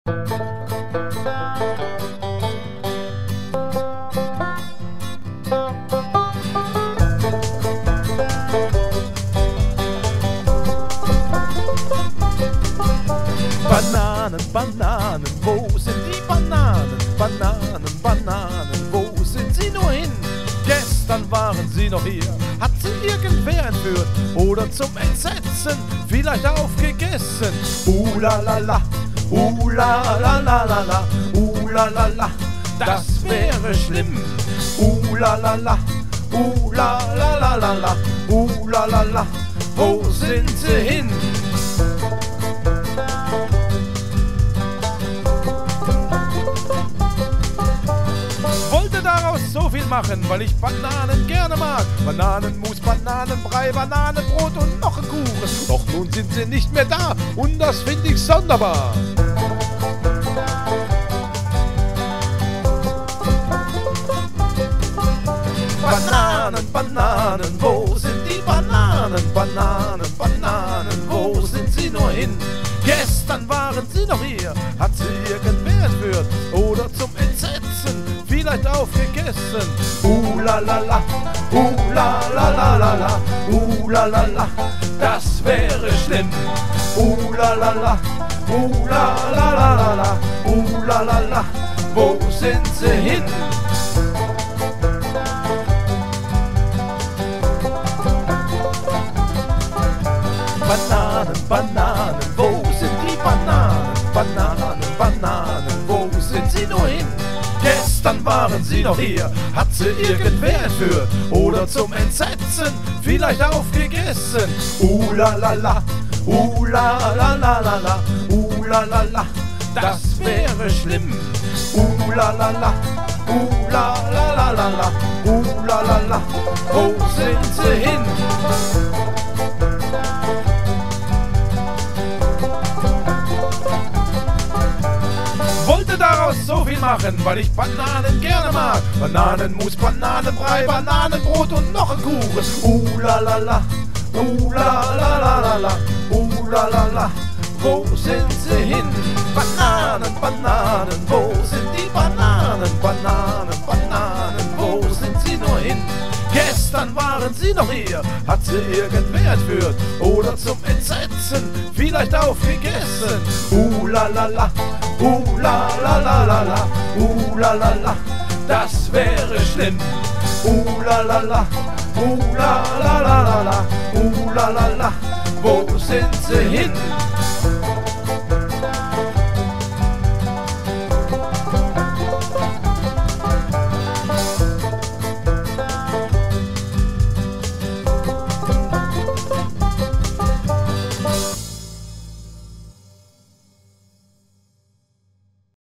Bananen, Bananen, wo sind die Bananen? Bananen, Bananen, wo sind sie nur hin? Gestern waren sie noch hier, hat sie irgendwer entführt oder zum Entsetzen vielleicht aufgegessen. La la la, la la la la la, la la la, das wäre schlimm. La la la, la la la la la, la la la, wo sind sie hin? Wollte daraus so viel machen, weil ich Bananen gerne mag. Bananenmus, Bananenbrei, Bananenbrot und noch ein Kuchen. Doch nun sind sie nicht mehr da und das finde ich sonderbar. Bananen, Bananen, wo sind die Bananen? Bananen, Bananen, wo sind sie nur hin? Gestern waren sie noch hier, hat sie irgendwer entführt oder zum Entsetzen vielleicht aufgegessen. La la la, la la la la la, la la la, das wäre schlimm. La la la, la la la la la, la la la, wo sind sie hin? Bananen, Bananen, wo sind die Bananen? Bananen, Bananen, wo sind sie nur hin? Gestern waren sie noch hier, hat sie irgendwer entführt oder zum Entsetzen vielleicht aufgegessen. La la la, la la la la la, la la la, das wäre schlimm. La la la, la la la la la, la la la, wo sind sie hin? Wollte daraus so viel machen, weil ich Bananen gerne mag. Bananenmus, Bananenbrei, Bananenbrot und noch ein Kuchen. La la la, la la la la la, la la la, wo sind sie hin? Bananen, Bananen, wo sind die Bananen? Bananen, Bananen, wo sind sie nur hin? Gestern waren sie noch hier, hat sie irgendwer entführt oder zum Entsetzen vielleicht aufgegessen. La la la, la la la la la, la la la, das wäre schlimm. La la la, la la la la la, la la la, wo sind sie hin?